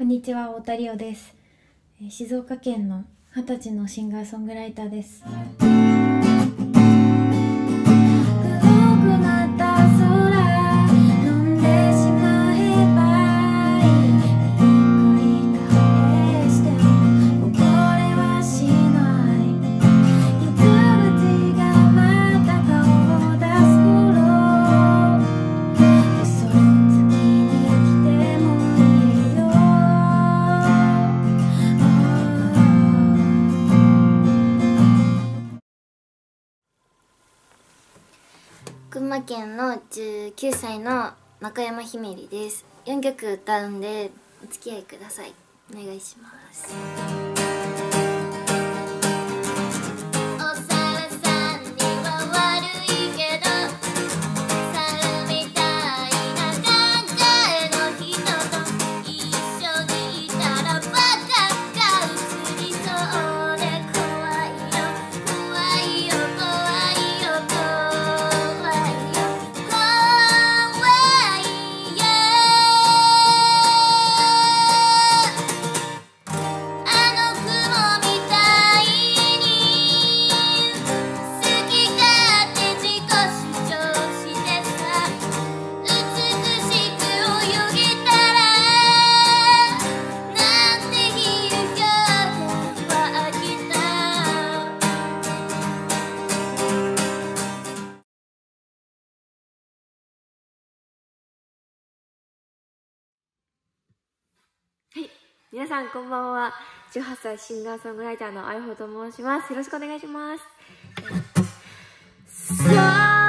こんにちは、太田梨央です。静岡県の20歳のシンガーソングライターです。 群馬県の19歳の中山姫里です。4曲歌うんでお付き合いください。お願いします。 皆さんこんばんは。18歳シンガーソングライターのあいほと申します。よろしくお願いします。さあ